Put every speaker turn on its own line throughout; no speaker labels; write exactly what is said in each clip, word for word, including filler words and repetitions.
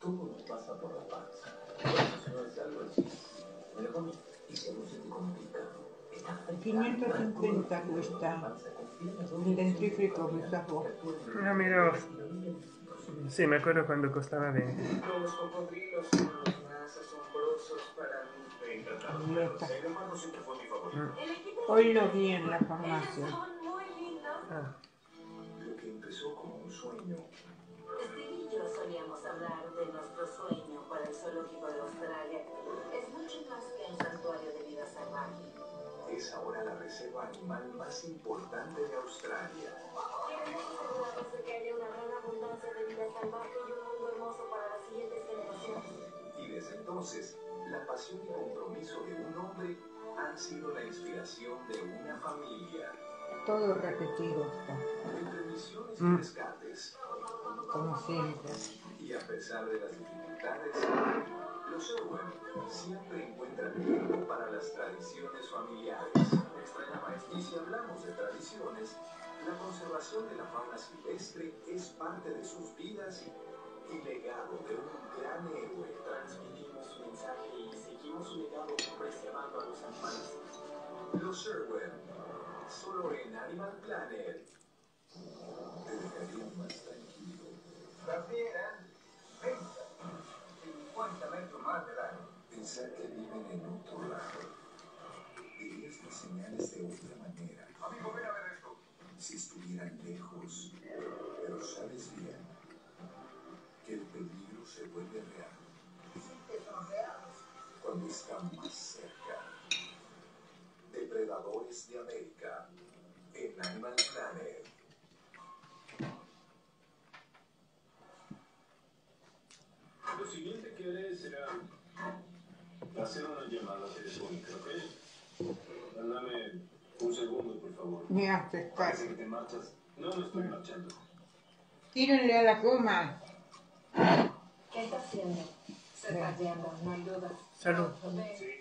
Todo nos pasa por la panza. Eso no es algo así. Me lo comí y se me siente complicado.
quinientos cincuenta cuesta el dentífrico que usas vos.
No, mira vos. Sí, me acuerdo cuando costaba veinte.
Los cocodrilos son los más asombrosos para mí. Me encantaron.
Idiota.
El hermano siempre fue mi favorito.
Hoy lo vi en la farmacia.
Ah,
Lo que empezó como un sueño.
Steve y yo solíamos hablar de nuestro sueño para el zoológico de Australia. Es mucho más que un santuario de vida salvaje.
Es ahora la reserva animal más importante de Australia.
Queremos asegurarnos de que haya una gran abundancia de vida salvaje y un mundo hermoso para las siguientes generaciones.
Y desde entonces, la pasión y compromiso de un hombre han sido la inspiración de una familia.
Todo repetido está,
Entre misiones y
Mm.
rescates,
como siempre.
y a pesar de las dificultades, los Sherwin siempre encuentran tiempo para las tradiciones familiares. Y si hablamos de tradiciones, la conservación de la fauna silvestre es parte de sus vidas y legado de un gran héroe. Transmitimos su mensaje y seguimos su legado preservando a los animales. Los Sherwin, solo en Animal Planet. Te dejarían más tranquilo.
La fiera, veinte, cincuenta metros más de largo.
Pensar que viven en otro lado. Dirías las señales de otra manera.
Amigo, ven a ver esto.
Si estuvieran lejos. Pero sabes bien que el peligro se vuelve real
Sí que son reales.
cuando están más cerca. Depredadores de América en Animal Planet.
Lo siguiente que haré será hacer una llamada telefónica, ¿ok? Dame un segundo, por favor.
Me haces
Parece
caso.
que te marchas. No me estoy marchando.
Tírenle a la goma.
¿Qué está haciendo? Se está yendo, no hay duda.
salud.
Ve,
Sí.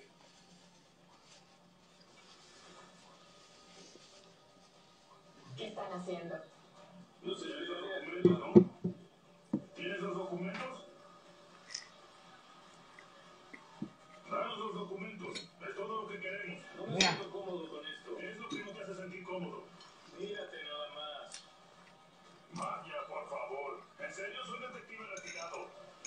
¿qué están haciendo?
No sé, ¿tienes los documentos, no? ¿Tienes los documentos? Danos los documentos. Es todo lo que queremos. No me
Ya.
siento cómodo con esto. ¿Qué es lo que no te hace sentir cómodo? Mírate nada más. Magia, por favor. ¿En serio soy detective retirado?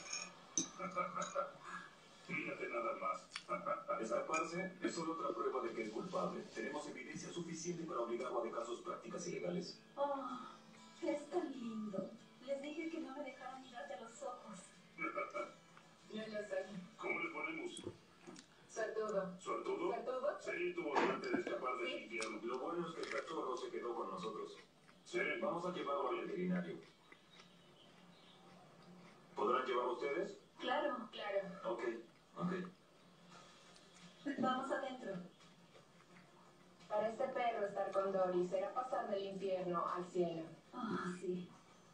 Mírate nada más. Escaparse es solo otra prueba de que es culpable. Tenemos evidencia suficiente para obligarlo a dejar sus prácticas ilegales.
Oh, es tan lindo. Les dije que no me dejaran mirarte a los ojos. Yo lo sé.
¿Cómo le ponemos?
Suertudo.
¿Suertudo?
¿Suertudo?
Sí, tuvo suerte de escapar del infierno. Lo bueno es que el cachorro se quedó con nosotros. Sí, vamos a llevarlo al veterinario. ¿Podrán llevar ustedes?
Claro, claro.
Ok, ok.
Vamos adentro. Para este perro estar con Dory será pasar del infierno al cielo. Ah, sí.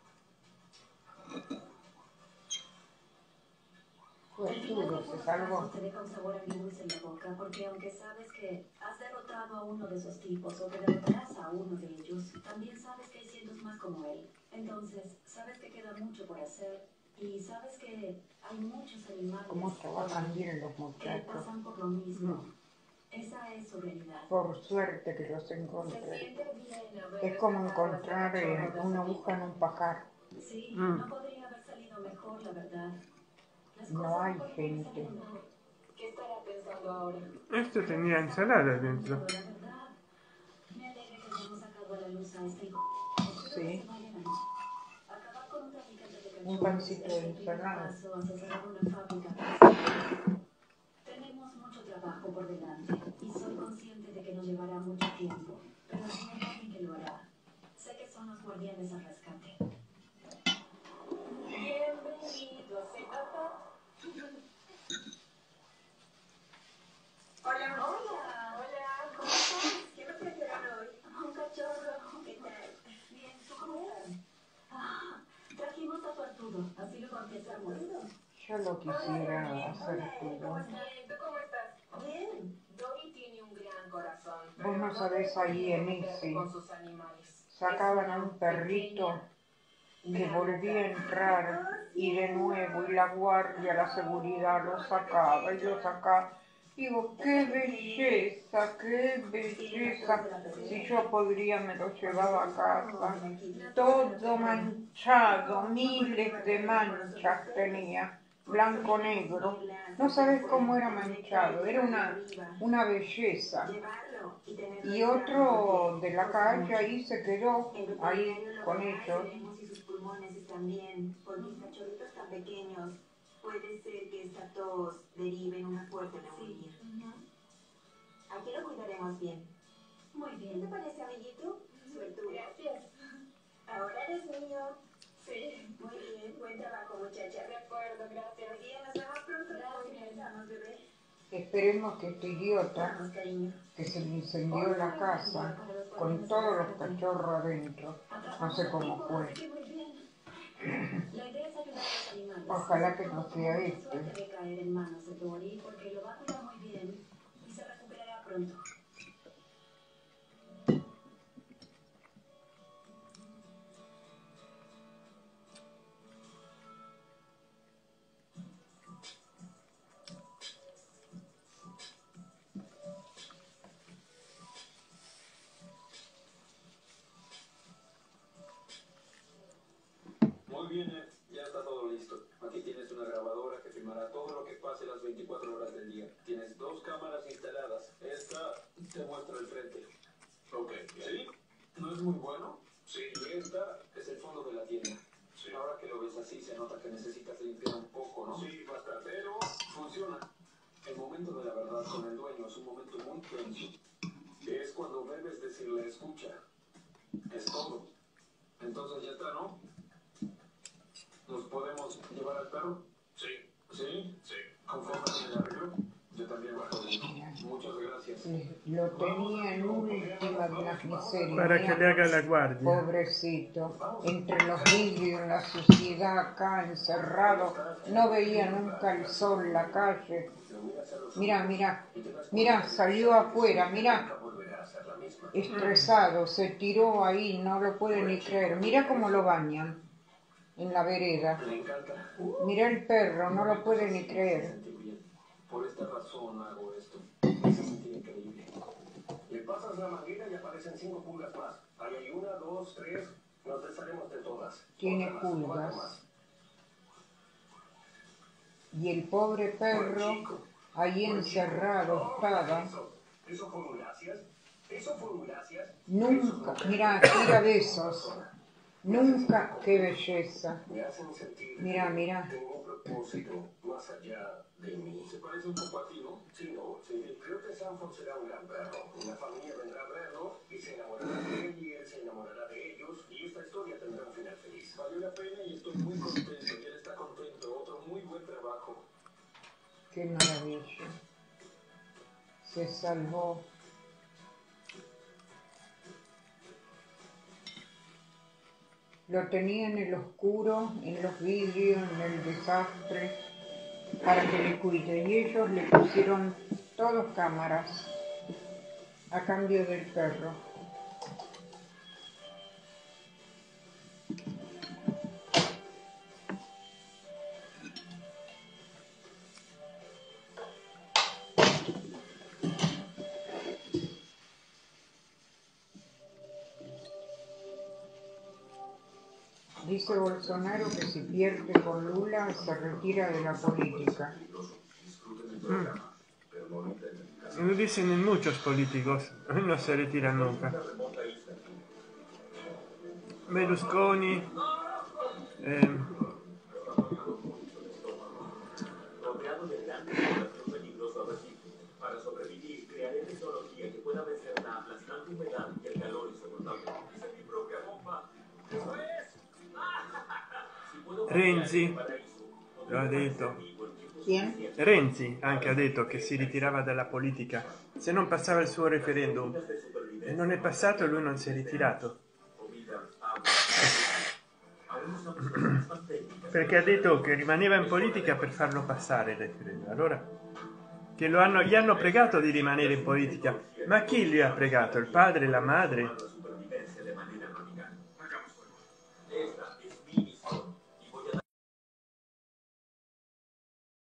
Pues duro, se salvó.
Te deja un sabor agridulce en la boca porque aunque sabes que has derrotado a uno de esos tipos o que derrotarás a uno de ellos, también sabes que hay cientos más como él. Entonces, sabes que queda mucho por hacer y sabes que hay muchos animales
Cómo trabajan bien los
que
muchachos.
pasan por lo mismo. Esa es su realidad.
Por suerte que los
Se
encontré.
siente bien haber
Es como
rescatado a ese
encontrar eh,
cachorro de
una
ese
aguja en un pajar.
tipo. Sí,
Mm.
no podría haber salido mejor, la verdad. Las
No
cosas
hay
podrían
gente.
salir mejor. ¿Qué estará pensando ahora?
Esto tenía ensalada dentro.
La verdad, me alegra que hayamos sacado a la luz a este hijo. Espero
Sí.
que se vaya la luz. Acabar con un traficante de
Un
cachorros
pancito
es
de
el primer
ensalada.
paso hacia cerrar una fábrica para siempre. Tenemos mucho trabajo por delante y soy consciente de que nos llevará mucho tiempo, pero hay alguien que lo hará. Sé que son los guardianes al rescate. Bienvenido a C J. Hola, hola, hola, ¿cómo estás? ¿Qué me trajeron hoy? Un cachorro, ¿qué tal? Bien, ¿tú cómo estás? Ah, trajimos a Suertudo, así lo bautizamos.
Yo lo quisiera hacer todo.
Bien, ¿tú cómo estás? Bien. Dory tiene un gran corazón.
Vos no sabés ahí en ese.
Con sus animales.
Sacaban a un perrito que volvía a entrar y de nuevo, y la guardia, la seguridad lo sacaba y lo sacaba. Digo, qué belleza, qué belleza. Si yo podría me lo llevaba a casa. Todo manchado, miles de manchas tenía, blanco negro. No sabes cómo era manchado, era una, una belleza. Y otro de la calle ahí se quedó, ahí con ellos.
Y sus pulmones están bien, por mis cachorritos tan pequeños. Puede ser que esta tos derive en una fuerte neumonía. Aquí lo cuidaremos bien. Muy bien. ¿Qué te parece, amiguito? Suertudo. Gracias. Ahora eres mío. Sí. Muy bien. Buen trabajo, muchacha. De acuerdo, gracias. Muy bien, nos vemos pronto. Gracias. Vamos, bebé.
Esperemos que este idiota,
Vamos, cariño.
que se le incendió la casa con todos los cachorros adentro, no sé cómo fue.
La idea es ayudar a los animales.
Ojalá que no sea
Suerte
este.
de caer en manos de Tori porque lo va a cuidar muy bien y se recuperará pronto.
Muy bien, eh, ya está todo listo. Aquí tienes una grabadora que filmará todo lo que pase las veinticuatro horas del día. Tienes dos cámaras instaladas. Esta te muestra el frente. Ok, ¿sí? ¿No es muy bueno? Sí. Y esta es el fondo de la tienda. Sí. Ahora que lo ves así, se nota que necesitas limpiar un poco, ¿no? Sí, bastante. Pero funciona. El momento de la verdad con el dueño es un momento muy tenso. Es cuando debes decirle escucha. Es todo. Entonces ya está, ¿no? ¿Nos podemos llevar al perro? Sí. ¿Sí? Sí. ¿Conforme con el arreglo? Yo también lo estoy. Muchas gracias.
Lo tenía en última de las miserias.
Para que le haga la guardia.
Pobrecito, entre los vidrios, la suciedad acá, encerrado, no veía nunca el sol, la calle. Mira, mira, mira, salió afuera, mira, estresado, se tiró ahí, no lo puede ni creer. Mira cómo lo bañan en la vereda. Mira el perro, no lo puede ni creer.
Por esta razón hago esto. Me hace sentir increíble. Le pasas la manguera y aparecen cinco pulgas más. Ahí hay una, dos, tres. Nos desharemos de todas.
Tiene
Otra más, cuatro
pulgas.
más.
Y el pobre perro ahí encerrado estaba.
¿Eso fueron gracias? ¿Eso fueron gracias?
Nunca, mira, tira besos. Nunca, qué belleza.
Me hacen sentir.
Mira, mira.
Tengo un propósito más allá de mí. Se parece un poco a ti, ¿no? Sí, no, sí. Creo que Sanford será un gran perro. Una familia vendrá a verlo y se enamorará de él y él se enamorará de ellos. Y esta historia tendrá un final feliz. Valió la pena y estoy muy contento. Y él está contento. Otro muy buen trabajo.
Qué maravilla. Se salvó. Lo tenía en el oscuro, en los vidrios, en el desastre, para que le cuide. Y ellos le pusieron todos cámaras a cambio del perro. Dice Bolsonaro que si pierde con Lula se retira de la política.
Mm. Lo dicen en muchos políticos, no se retiran nunca. Berlusconi, eh,
rodeado de grandes población peligroso arrecife. Para sobrevivir, crearé tecnología que pueda vencer la aplastante humedad y el calor insoportable. Hice mi propia bomba. ¡Eso es!
Renzi lo ha detto.
¿Quién?
Renzi anche ha detto che si ritirava dalla politica se non passava il suo referendum, e non è passato e lui non si è ritirato. Perché ha detto che rimaneva in politica per farlo passare il referendum. Allora, che lo hanno, gli hanno pregato di rimanere in politica, ma chi gli ha pregato? Il padre, la madre?